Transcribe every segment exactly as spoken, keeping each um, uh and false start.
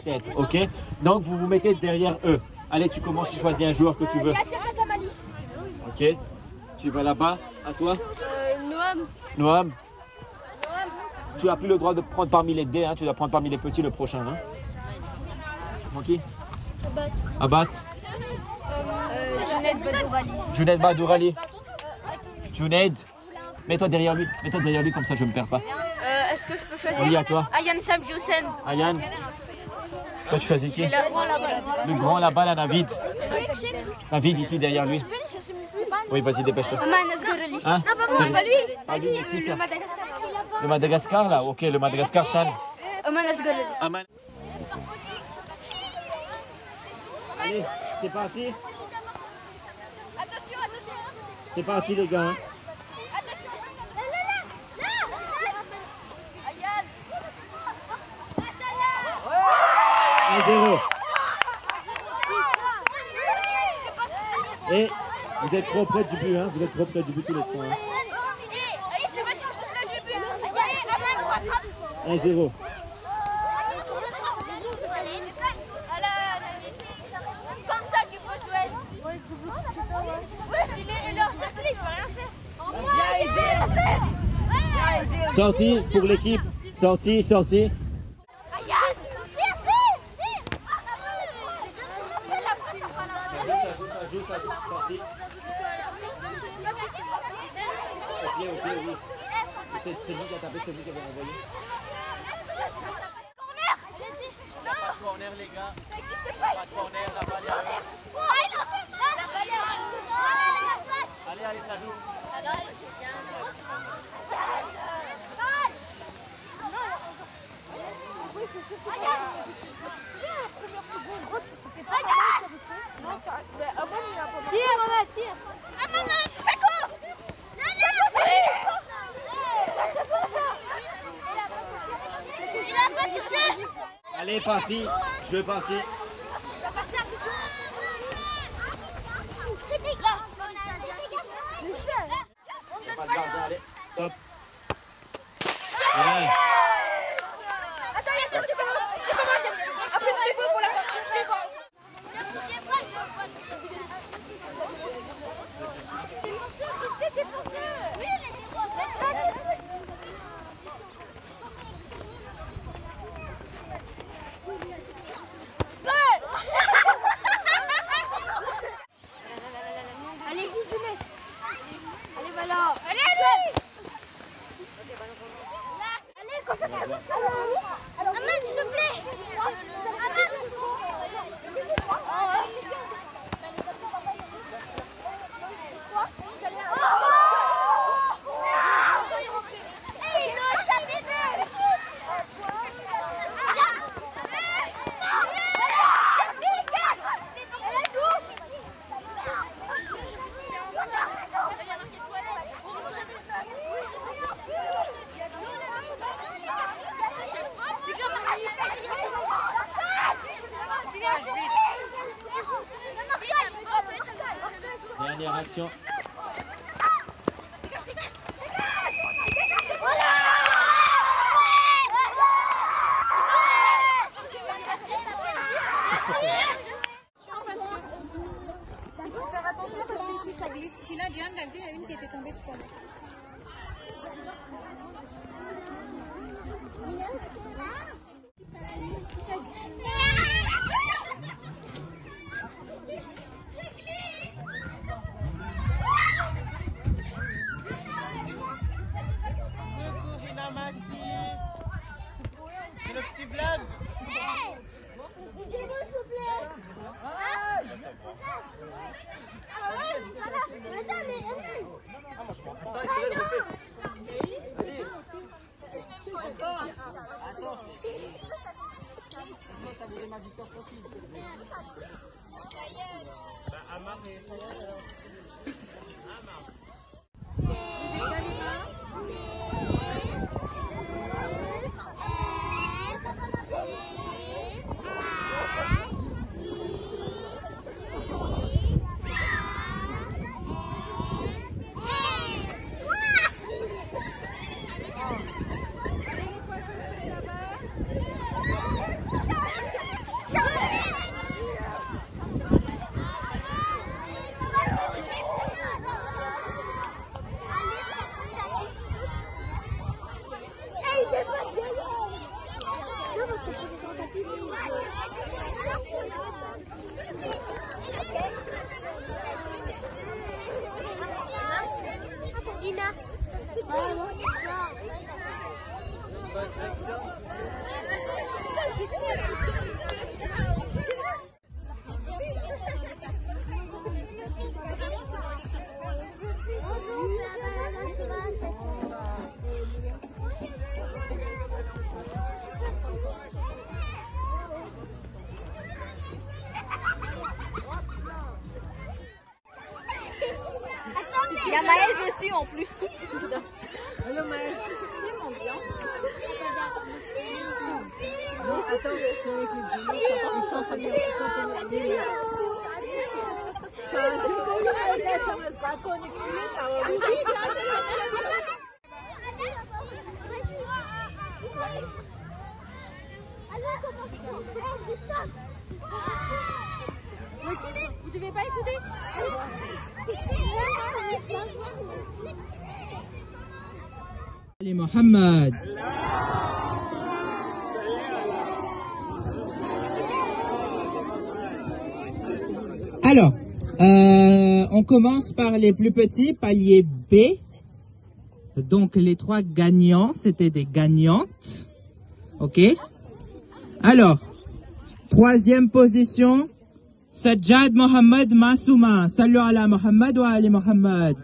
sept, ok. Donc vous vous mettez derrière eux. Allez, tu commences, tu choisis un joueur que tu veux. Ok. Tu vas là-bas, à toi. Euh, Noam. Noam. Tu n'as plus le droit de prendre parmi les dés, hein. Tu dois prendre parmi les petits le prochain. Hein. Qui? Abbas. Abbas. Euh, Junaid Badourali. Junaid Badourali. Junaid. Mets-toi derrière lui. Mets-toi derrière lui, comme ça je ne me perds pas. Euh, Est-ce que je peux choisir? Oui, à toi. Ayan Samjoussen. Ayan. Toi, tu choisis qui? Le grand là-bas. Le grand là-bas, là, Navid. Navid, ici, derrière lui. Oui, vas-y, dépêche-toi. Aman Asgorali. Hein? Non, pas moi, pas lui. Pas lui, mais qui ça? Le Madagascar. Le Madagascar, là? Ok, le Madagascar, Chan. Aman Asgorali. Aman. Allez, c'est parti. Attention, attention. C'est parti, les gars. Hein. Attention. Là, là, là. Ayan. un zéro. Et vous êtes trop près du but, hein. Vous êtes trop près du but tous les trois. Hein. un zéro. Comme ça qu'il faut jouer. Oui, il est leur cercle, il peut rien faire. Sorti pour l'équipe. Sorti, sorti. Ok, ok, oui. C'est lui qui a tapé, c'est lui qui avait envoyé. Corner. Corner, les gars. Ça n'existe pas. Pas de corner, la balle est arrière. Oh, il a fait. Là, la balle est arrière. Allez, allez, ça joue. Alors, c'est bien. Tire, maman, tire. Ah, maman, tout ça court. Non, non, il a pas touché. Allez, parti. Je veux partir. Il va passer un petit peu. C'était grave. On va le garder, allez. Top. Ouais. Attends, Yassine, tu commences. Tu commences, Yassine. Après, je fais quoi pour la fin? Je fais quoi? Défenseur, qu'est-ce que défenseur? Oui, les défenseurs. Allez-y, Junaid. Allez, voilà. Allez, allez. Allez, concentre-toi. Aman, s'il te plaît. Aman. Ils ont échappé d'eux. Dernière action. Faire attention parce que ici ça glisse. Puis là, Diane a vu, il y a une qui était tombée tout à l'heure. C'est le petit Vlad. Il y a Maël dessus en plus. Hello Maël. Non, attends, ils sont en train de vous devez pas écouter. Ali Mohammed. Alors, euh, on commence par les plus petits, palier B. Donc les trois gagnants, c'était des gagnantes. Ok. Alors, troisième position, Sajjad Mohammed Masouma. Salut ala Mohammed wa Ali Mohammed.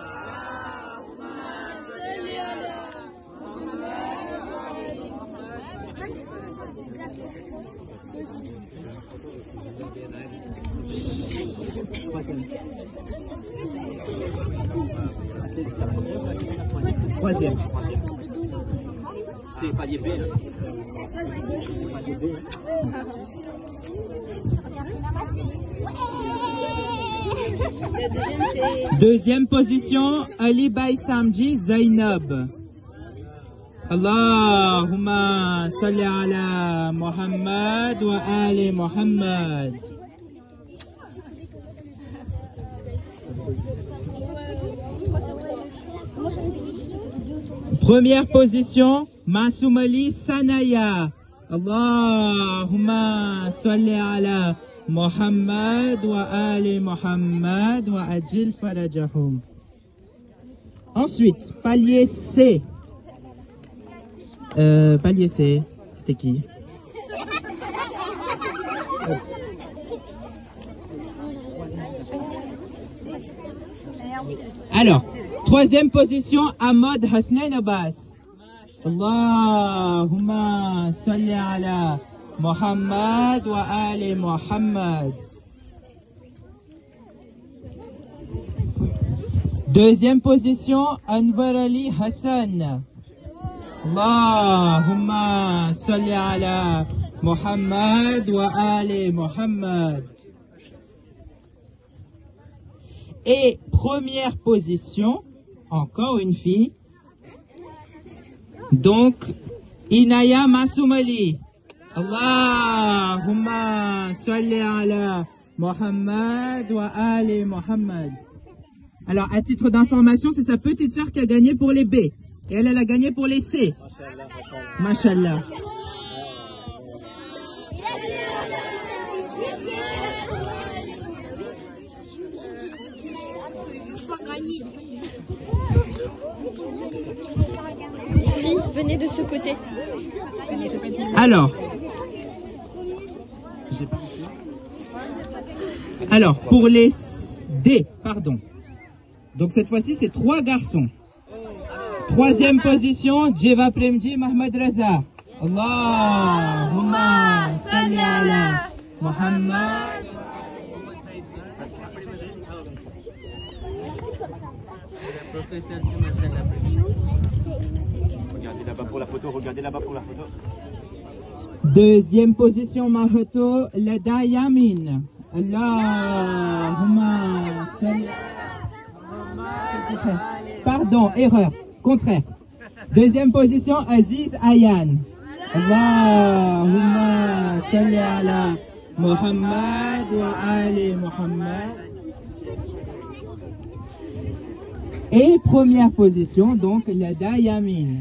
Troisième. C'est palier B. Hein. Palier B. Deuxième position, Ali Bay Samji Zainab. Allahumma salli ala Muhammad wa ali Muhammad. Première position, Masoumali Sanaya. Allahumma salli ala Muhammad wa ali Muhammad wa ajil farajahum. Ensuite, palier C. Euh, palier C, c'était qui? Oh. Alors, troisième position, Ahmad Hasnain Abbas. Allahumma salli ala Muhammad wa ali Muhammad. Deuxième position, Anwar Ali Hassan. Allahumma salli ala Muhammad wa ali Muhammad. Et première position, encore une fille. Donc, Inaya Masoumali. Allahumma salli ala Muhammad wa ali Muhammad. Alors, à titre d'information, c'est sa petite sœur qui a gagné pour les B. Et elle, elle a gagné pour les C. Mashallah. Venez de ce côté. Alors, alors pour les D, pardon. Donc cette fois-ci, c'est trois garçons. Troisième position, Djeva Premji Mahmoud Reza. Allahumma salli ala Muhammad. Regardez là-bas pour la photo, regardez là-bas pour la photo. Deuxième position, Mahoto Leda Yamin. Allahumma salli. Pardon, erreur, contraire. Deuxième position, Aziz Ayan. Allahumma salli ala Muhammad wa ali Muhammad. Et première position, donc l'Ada Yamin.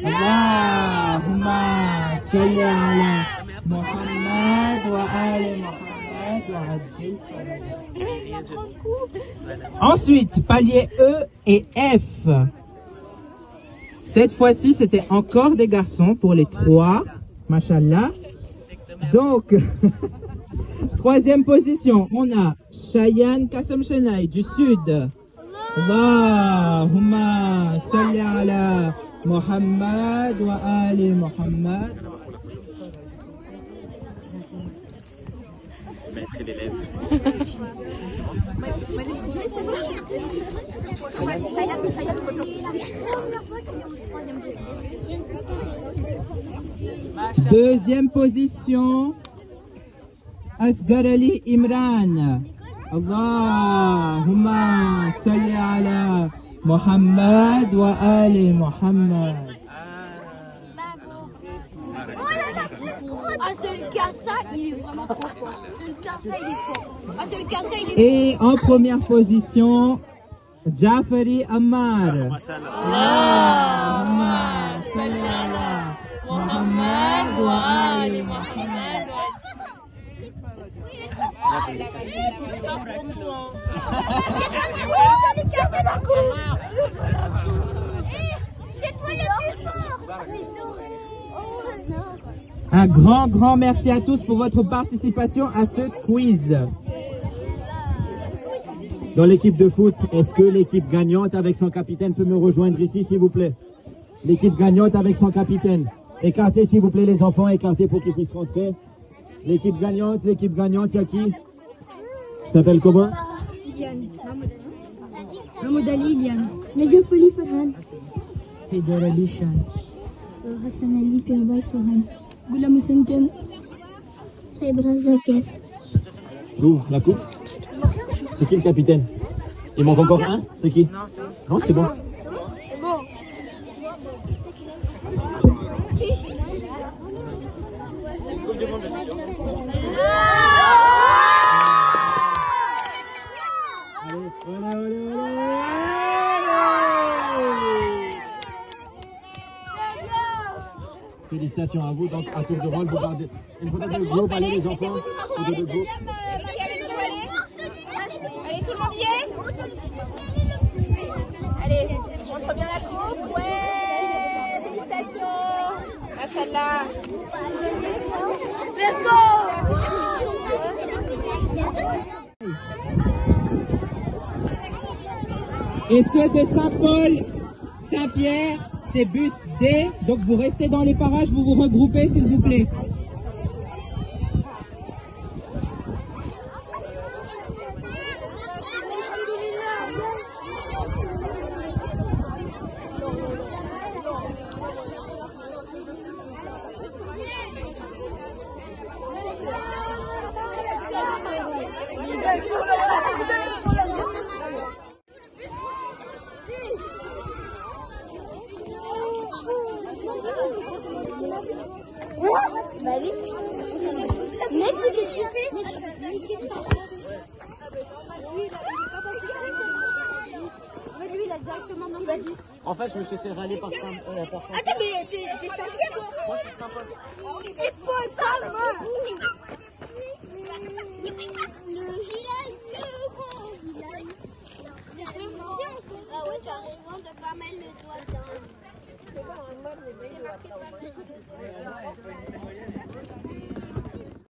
Allahumma salli ala Muhammad wa ali Muhammad wa ajil farajah. Ensuite, palier E et F. Cette fois-ci, c'était encore des garçons pour les trois. Mashallah. Donc, troisième position, on a Cheyenne Kassam Chenay du sud. Allahumma salli ala Muhammad wa ali Muhammad. Maître d'élève. Deuxième position, Asghar Ali Imran. Allahumma salli ala Muhammad wa ali Muhammad. Ah, celui qui a ça, il est vraiment trop fort. Celui qui a ça, il est fort. Ah, celui qui a ça, il est Et en première position, Jafari Ammar. Allahumma salli ala Muhammad wa ali Muhammad. C'est toi le plus fort. Un grand, grand merci à tous pour votre participation à ce quiz. Dans l'équipe de foot, est-ce que l'équipe gagnante avec son capitaine peut me rejoindre ici, s'il vous plaît? L'équipe gagnante avec son capitaine. Écartez, s'il vous plaît, les enfants, écartez pour qu'ils puissent rentrer. L'équipe gagnante, l'équipe gagnante, il y a qui? Tu t'appelles comment? Iliane. Mahmoud Ali, Iliane. Nadia Foli Farhan. Hidar Ali Shan. Hassan Ali Pirbay Farhan. Goulam Hussein Ken. Saïbra Zakir. J'ouvre la coupe. C'est qui le capitaine? Il manque encore un? C'est qui? Non, c'est bon. C'est bon. Allez, allez, allez, allez. Félicitations à vous. Donc, à tour de rôle, vous gardez une photo de groupe. Allez, les enfants. Photo de groupe. Allez, tout le monde y est? Allez, montre bien la coupe. Ouais, félicitations. Machallah. Let's go. Et ceux de Saint-Paul, Saint-Pierre, c'est bus D. Donc vous restez dans les parages, vous vous regroupez s'il vous plaît. Bah oui. Mais tu l'as fait. Lui, il a directement dans la vie. En fait, je me suis fait râler par Sam. Euh, par Sam. Attends, mais t'es t'es Saint-Pierre, toi? Moi, je suis sympa. T'es pas pas moi. Le Hilal, le grand Hilal. Ah ouais, tu as raison de pas mettre le doigt dans. C'est pas un mode, mais il doit